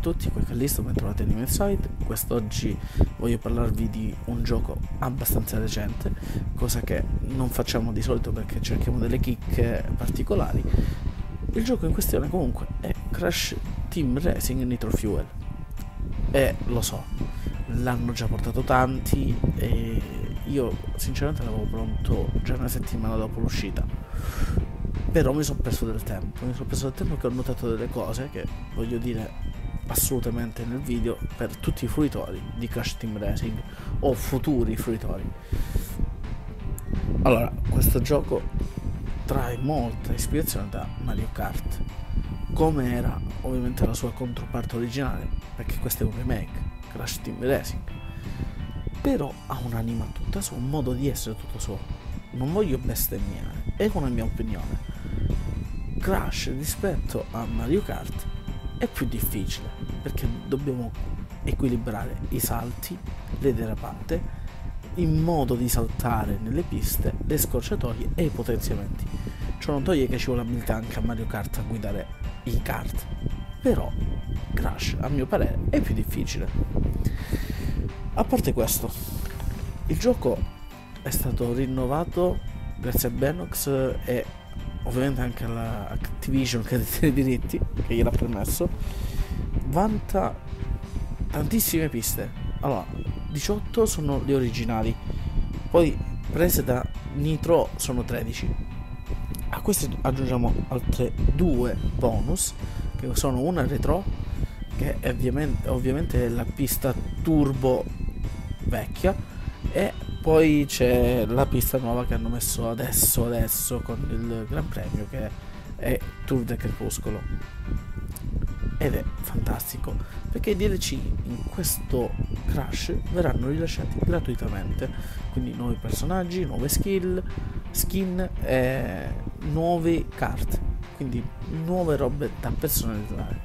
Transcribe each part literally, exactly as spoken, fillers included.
tutti, qui Callisto, ben trovati in Side. Quest'oggi voglio parlarvi di un gioco abbastanza recente, cosa che non facciamo di solito perché cerchiamo delle chicche particolari. Il gioco in questione comunque è Crash Team Racing Nitro Fuel e lo so, l'hanno già portato tanti e io sinceramente l'avevo pronto già una settimana dopo l'uscita, però mi sono perso del tempo, mi sono perso del tempo che ho notato delle cose che voglio dire assolutamente nel video per tutti i fruitori di Crash Team Racing o futuri fruitori. Allora, questo gioco trae molta ispirazione da Mario Kart, come era ovviamente la sua controparte originale, perché questo è un remake, Crash Team Racing, però ha un'anima tutta sua, un modo di essere tutto suo. Non voglio bestemmiare, è una mia opinione. Crash rispetto a Mario Kart è più difficile perché dobbiamo equilibrare i salti, le derapate, il modo di saltare nelle piste, le scorciatoie e i potenziamenti. Ciò non toglie che ci vuole abilità anche a Mario Kart a guidare i kart, però Crash a mio parere è più difficile. A parte questo, il gioco è stato rinnovato grazie a Benox e ovviamente anche alla Activision che detiene i diritti, che gliel'ha permesso. Vanta tantissime piste. Allora, diciotto sono le originali, poi prese da Nitro sono tredici. A queste aggiungiamo altre due bonus, che sono una retro, che è ovviamente, ovviamente è la pista turbo vecchia, e poi c'è la pista nuova che hanno messo adesso adesso con il Gran Premio, che è Tour de Crepuscolo, ed è fantastico perché i D L C in questo Crash verranno rilasciati gratuitamente, quindi nuovi personaggi, nuove skill, skin e nuovi kart, quindi nuove robe da personalizzare.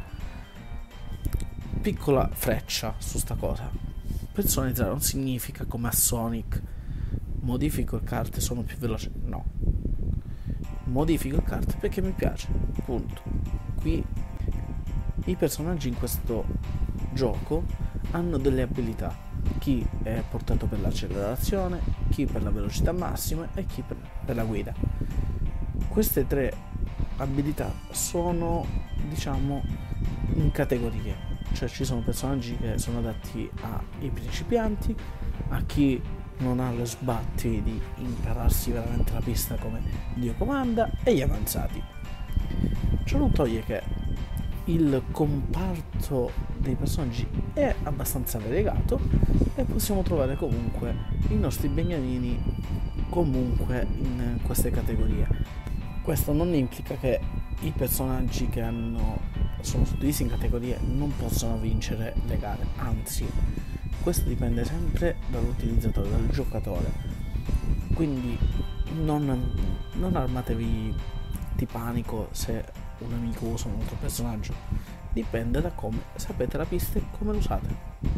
Piccola freccia su sta cosa: personalizzare non significa come a Sonic modifico il kart e sono più veloce, no, modifico il kart perché mi piace, punto. Qui i personaggi in questo gioco hanno delle abilità, chi è portato per l'accelerazione, chi per la velocità massima e chi per, per la guida. Queste tre abilità sono, diciamo, in categorie, cioè ci sono personaggi che sono adatti ai principianti, a chi non ha lo sbatti di impararsi veramente la pista come Dio comanda, e gli avanzati. Ciò non toglie che il comparto dei personaggi è abbastanza variegato e possiamo trovare comunque i nostri beniamini comunque in queste categorie. Questo non implica che i personaggi che hanno sono suddivisi in categorie non possono vincere le gare, anzi questo dipende sempre dall'utilizzatore, dal giocatore, quindi non, non armatevi di panico se un amico usa un altro personaggio, dipende da come sapete la pista e come lo usate.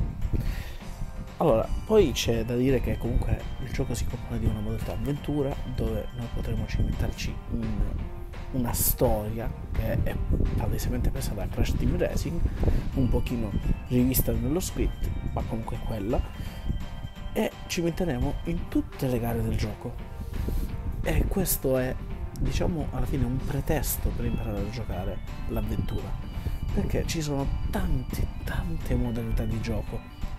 Allora, poi c'è da dire che comunque il gioco si compone di una modalità avventura dove noi potremo cimentarci in una storia che è palesemente presa da Crash Team Racing, un pochino rivista nello script, ma comunque quella, e ci metteremo in tutte le gare del gioco, e questo è, diciamo, alla fine un pretesto per imparare a giocare l'avventura, perché ci sono tante tante modalità di gioco.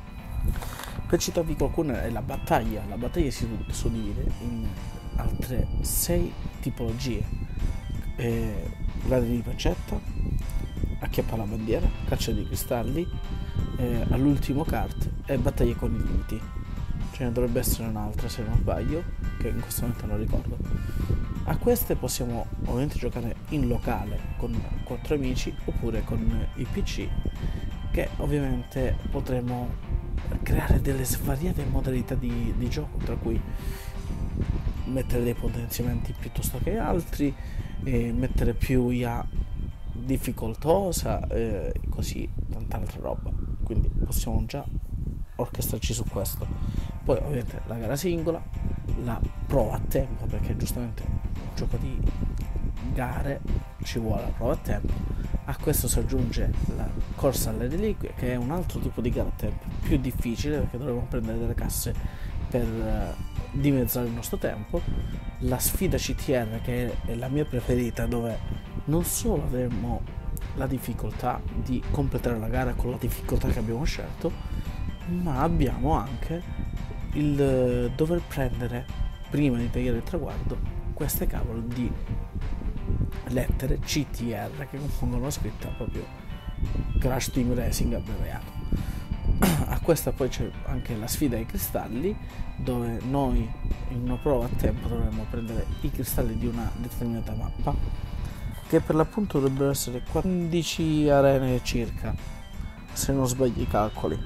Per citarvi qualcuna, è la battaglia. La battaglia si suddivide in altre sei tipologie: eh, ladri di pancetta, acchiappa la bandiera, caccia di cristalli, eh, all'ultimo kart e battaglie con i limiti. Ce ne dovrebbe essere un'altra se non sbaglio, che in questo momento non ricordo. A queste possiamo ovviamente giocare in locale con quattro amici oppure con il P C, che ovviamente potremo creare delle svariate modalità di, di gioco, tra cui mettere dei potenziamenti piuttosto che altri, e mettere più I A difficoltosa, e così tanta altra roba, quindi possiamo già orchestrarci su questo. Poi ovviamente la gara singola, la prova a tempo, perché giustamente un gioco di gare ci vuole la prova a tempo, A questo si aggiunge la corsa alle reliquie, che è un altro tipo di gara a tempo più difficile, perché dovremo prendere delle casse per uh, dimezzare il nostro tempo. La sfida C T R, che è la mia preferita, dove non solo avremo la difficoltà di completare la gara con la difficoltà che abbiamo scelto, ma abbiamo anche il dover prendere, prima di tagliare il traguardo, queste cavolo di lettere C T R che compongono la scritta proprio Crash Team Racing abbreviato. A questa poi c'è anche la sfida ai cristalli, dove noi in una prova a tempo dovremo prendere i cristalli di una determinata mappa, che per l'appunto dovrebbero essere quindici arene circa, se non sbaglio i calcoli.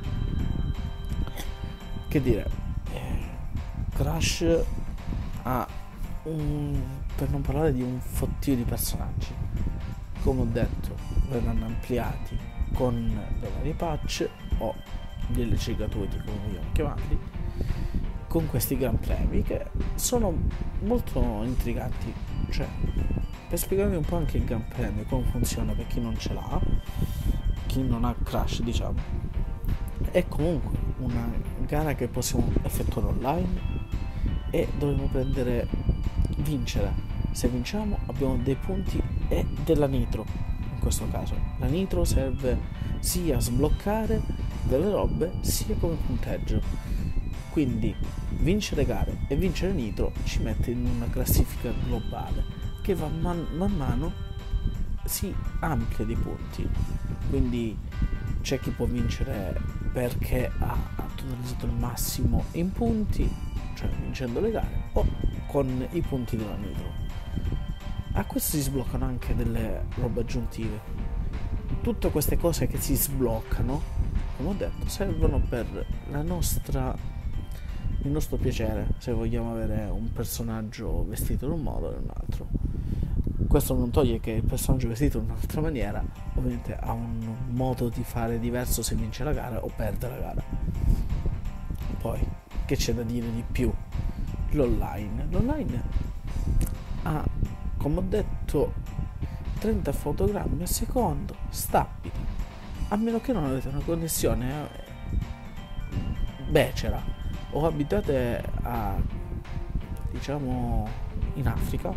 Che dire, eh, Crash ha un, per non parlare di un fottio di personaggi. Come ho detto, verranno ampliati con le varie patch o D L C gratuiti, come vogliamo chiamarli, con questi gran premi che sono molto intriganti. Cioè, per spiegarvi un po' anche il gran premio, come funziona per chi non ce l'ha, chi non ha Crash, diciamo, è comunque una gara che possiamo effettuare online e dovremo prendere, vincere. Se vinciamo abbiamo dei punti e della nitro. In questo caso la nitro serve sia a sbloccare delle robe sia come punteggio, quindi vincere gare e vincere nitro ci mette in una classifica globale che va man, man mano si amplia di punti. Quindi c'è chi può vincere perché ha, ha totalizzato il massimo in punti, cioè vincendo le gare, o con i punti della nitro. A questo si sbloccano anche delle robe aggiuntive. Tutte queste cose che si sbloccano, come ho detto, servono per la nostra, il nostro piacere, se vogliamo avere un personaggio vestito in un modo o in un altro. Questo non toglie che il personaggio vestito in un'altra maniera ovviamente ha un modo di fare diverso se vince la gara o perde la gara. Poi, che c'è da dire di più? L'online. L'online ha, come ho detto, trenta fotogrammi al secondo stabili, a meno che non avete una connessione becera o abitate a, diciamo, in Africa,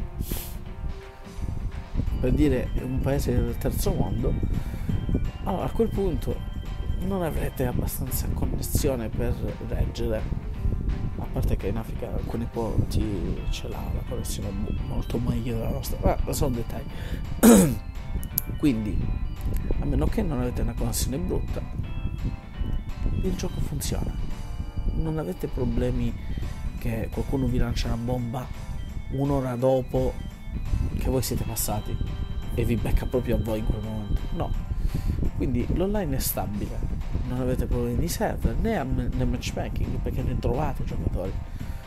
per dire un paese del terzo mondo. Allora a quel punto non avrete abbastanza connessione per reggere, a parte che in Africa alcuni porti ce l'ha la connessione molto meglio della nostra, ma sono dettagli. Quindi a meno che non avete una connessione brutta, il gioco funziona, non avete problemi che qualcuno vi lancia una bomba un'ora dopo che voi siete passati e vi becca proprio a voi in quel momento. No, quindi l'online è stabile, non avete problemi di server né a né matchmaking, perché ne trovate giocatori.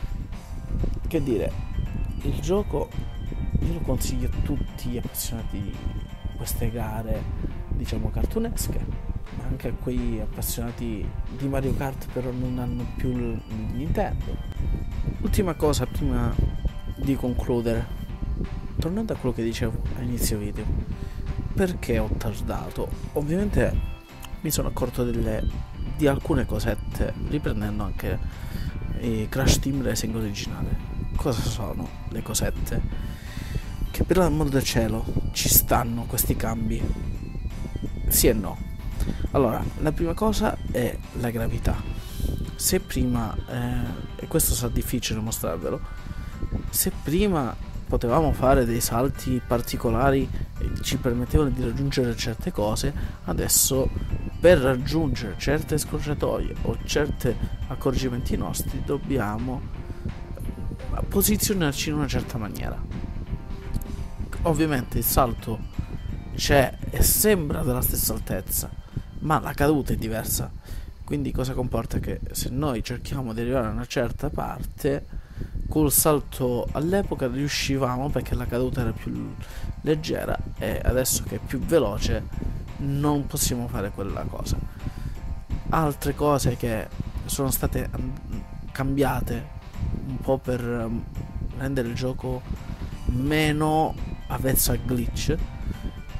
Che dire, il gioco io lo consiglio a tutti gli appassionati di queste gare, diciamo, cartunesche, ma anche a quei appassionati di Mario Kart però non hanno più il Nintendo. Ultima cosa prima di concludere, tornando a quello che dicevo all'inizio video, perché ho tardato? Ovviamente mi sono accorto delle, di alcune cosette riprendendo anche eh, Crash Team Racing originale. Cosa sono le cosette? Che per l'amor del cielo ci stanno questi cambi? Sì e no. Allora, la prima cosa è la gravità. Se prima, eh, e questo sarà difficile mostrarvelo, se prima potevamo fare dei salti particolari e ci permettevano di raggiungere certe cose, adesso per raggiungere certe scorciatoie o certi accorgimenti nostri dobbiamo posizionarci in una certa maniera. Ovviamente il salto c'è e sembra della stessa altezza, ma la caduta è diversa, quindi cosa comporta? Che se noi cerchiamo di arrivare a una certa parte, col salto all'epoca riuscivamo perché la caduta era più leggera, e adesso che è più veloce non possiamo fare quella cosa. Altre cose che sono state cambiate un po' per rendere il gioco meno avvezzo a glitch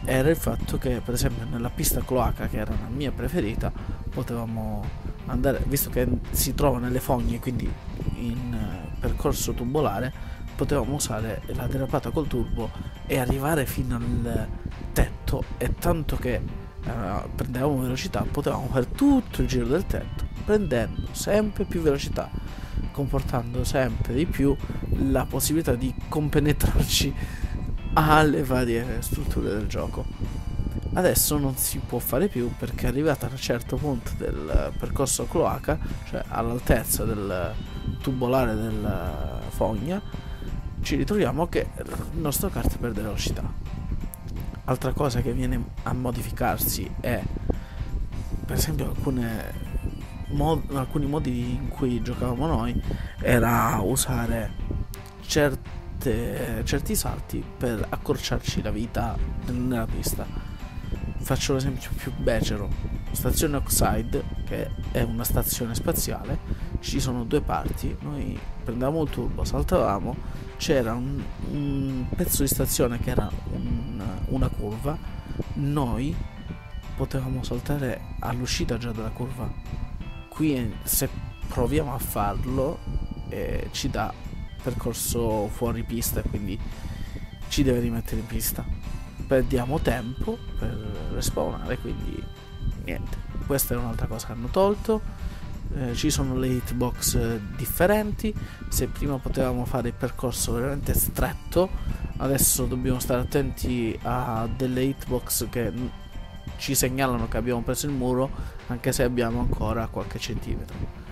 era il fatto che, per esempio, nella pista cloaca, che era la mia preferita, potevamo andare, visto che si trova nelle fogne, quindi in eh, percorso tubolare, potevamo usare la derapata col turbo e arrivare fino al tetto, e tanto che eh, prendevamo velocità, potevamo fare tutto il giro del tetto prendendo sempre più velocità, comportando sempre di più la possibilità di compenetrarci alle varie strutture del gioco. Adesso non si può fare più, perché arrivata a un certo punto del percorso cloaca, cioè all'altezza del tubolare della fogna, ci ritroviamo che il nostro kart perde velocità. Altra cosa che viene a modificarsi è, per esempio, alcune mod- alcuni modi in cui giocavamo noi era usare certe, certi salti per accorciarci la vita nella pista. Faccio l'esempio più becero: stazione Oxide, che è una stazione spaziale, ci sono due parti, noi prendevamo il turbo, saltavamo, c'era un, un pezzo di stazione che era un, una curva, noi potevamo saltare all'uscita già dalla curva. Qui se proviamo a farlo eh, ci dà percorso fuori pista, quindi ci deve rimettere in pista, perdiamo tempo per respawnare, quindi niente. Questa è un'altra cosa che hanno tolto. Eh, ci sono le hitbox eh, differenti. Se prima potevamo fare il percorso veramente stretto, adesso dobbiamo stare attenti a delle hitbox che n- ci segnalano che abbiamo preso il muro, anche se abbiamo ancora qualche centimetro.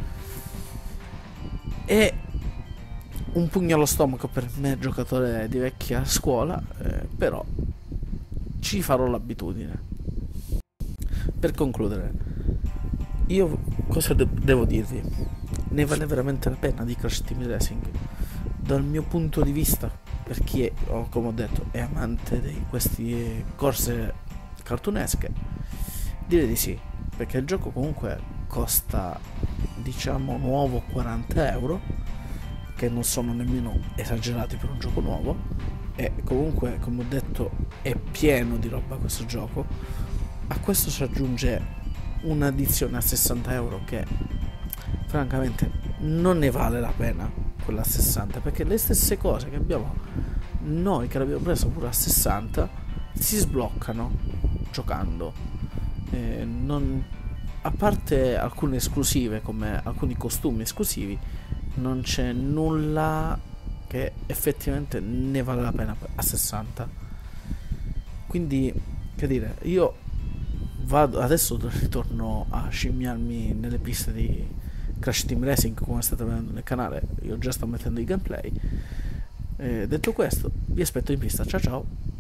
E un pugno allo stomaco per me, giocatore di vecchia scuola, eh, però ci farò l'abitudine. Per concludere, io cosa de- devo dirvi? Ne vale veramente la pena di Crash Team Racing? Dal mio punto di vista, per chi è, oh, come ho detto, è amante di queste corse cartunesche, direi di sì, perché il gioco comunque costa, diciamo, nuovo quaranta euro, che non sono nemmeno esagerati per un gioco nuovo, e comunque, come ho detto, è pieno di roba questo gioco. A questo si aggiunge un'addizione a sessanta euro che francamente non ne vale la pena, quella a sessanta, perché le stesse cose che abbiamo noi, che l'abbiamo preso pure a sessanta, si sbloccano giocando. Eh, non, a parte alcune esclusive, come alcuni costumi esclusivi, non c'è nulla che effettivamente ne vale la pena a sessanta. Quindi, che dire, io vado adesso, ritorno a scimmiarmi nelle piste di Crash Team Racing, come state vedendo nel canale. Io già sto mettendo i gameplay. Eh, detto questo, vi aspetto in pista. Ciao ciao.